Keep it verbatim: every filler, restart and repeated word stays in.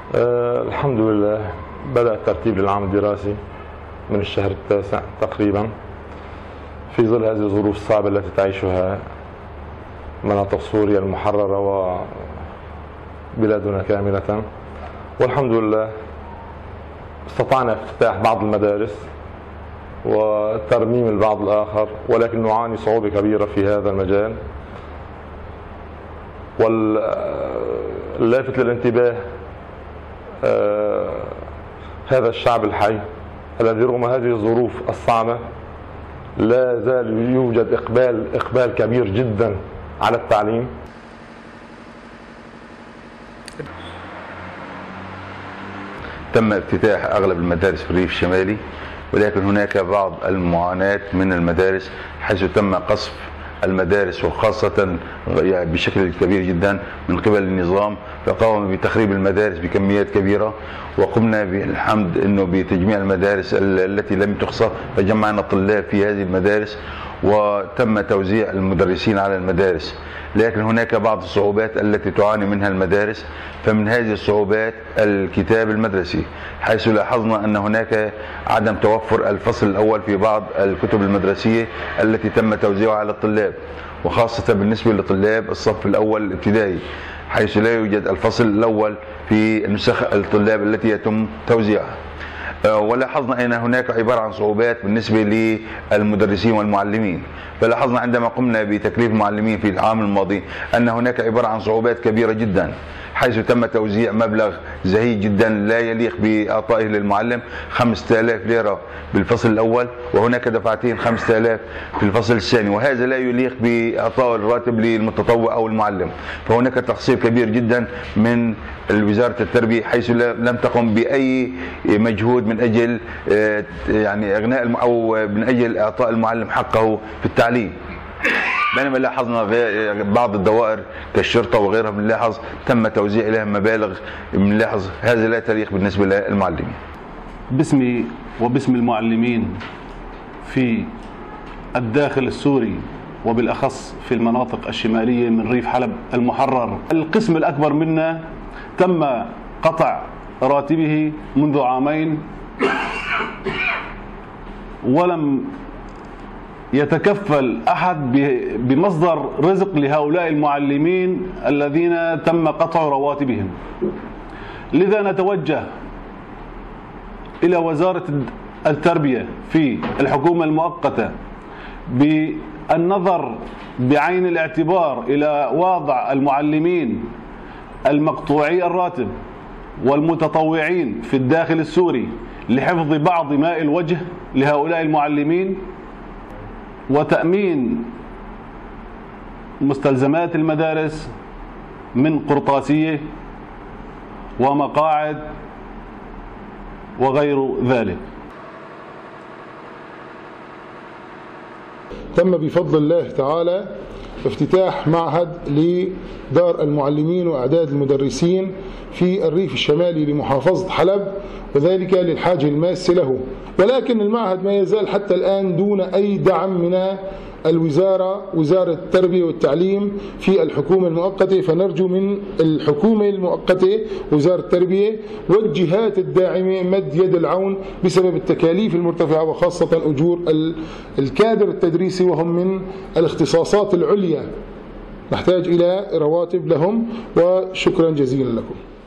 أه الحمد لله، بدأ الترتيب للعام الدراسي من الشهر التاسع تقريبا في ظل هذه الظروف الصعبة التي تعيشها مناطق سوريا المحررة وبلادنا كاملة. والحمد لله استطعنا افتتاح بعض المدارس وترميم البعض الآخر، ولكن نعاني صعوبة كبيرة في هذا المجال. واللافت للانتباه آه هذا الشعب الحي الذي رغم هذه الظروف الصعبة لا زال يوجد إقبال إقبال كبير جدا على التعليم. تم افتتاح أغلب المدارس في الريف الشمالي، ولكن هناك بعض المعاناة من المدارس حيث تم قصف المدارس، وخاصة بشكل كبير جدا من قبل النظام، فقام بتخريب المدارس بكميات كبيرة. وقمنا بالحمد انه بتجميع المدارس التي لم تخصى، فجمعنا الطلاب في هذه المدارس وتم توزيع المدرسين على المدارس. لكن هناك بعض الصعوبات التي تعاني منها المدارس، فمن هذه الصعوبات الكتاب المدرسي، حيث لاحظنا أن هناك عدم توفر الفصل الأول في بعض الكتب المدرسية التي تم توزيعها على الطلاب، وخاصة بالنسبة لطلاب الصف الأول الابتدائي، حيث لا يوجد الفصل الأول في نسخ الطلاب التي يتم توزيعها. ولاحظنا أن هناك عبارة عن صعوبات بالنسبة للمدرسين والمعلمين، فلاحظنا عندما قمنا بتكليف المعلمين في العام الماضي أن هناك عبارة عن صعوبات كبيرة جدا، حيث تم توزيع مبلغ زهيد جدا لا يليق بإعطائه للمعلم، خمسة آلاف ليرة بالفصل الأول، وهناك دفعتين خمسة آلاف في الفصل الثاني، وهذا لا يليق بإعطاء الراتب للمتطوع أو المعلم. فهناك تقصير كبير جدا من وزارة التربية، حيث لم تقم بأي مجهود من أجل يعني إغناء أو من أجل إعطاء المعلم حقه في التعليم. بينما لاحظنا بعض الدوائر كالشرطة وغيرها بنلاحظ تم توزيع لها مبالغ، بنلاحظ هذا لا تليق بالنسبة للمعلمين. باسمي وباسم المعلمين في الداخل السوري وبالأخص في المناطق الشمالية من ريف حلب المحرر، القسم الأكبر منا تم قطع راتبه منذ عامين، ولم يتكفل أحد بمصدر رزق لهؤلاء المعلمين الذين تم قطع رواتبهم. لذا نتوجه إلى وزارة التربية في الحكومة المؤقتة بالنظر بعين الاعتبار إلى وضع المعلمين المقطوعي الراتب والمتطوعين في الداخل السوري لحفظ بعض ماء الوجه لهؤلاء المعلمين، وتأمين مستلزمات المدارس من قرطاسية ومقاعد وغير ذلك. تم بفضل الله تعالى افتتاح معهد لدار المعلمين وإعداد المدرسين في الريف الشمالي لمحافظة حلب، وذلك للحاجة الماسة له. ولكن المعهد ما يزال حتى الآن دون أي دعم من الوزارة، وزارة التربية والتعليم في الحكومة المؤقتة. فنرجو من الحكومة المؤقتة وزارة التربية والجهات الداعمة مد يد العون بسبب التكاليف المرتفعة، وخاصة أجور الكادر التدريسي وهم من الاختصاصات العليا، نحتاج إلى رواتب لهم. وشكرا جزيلا لكم.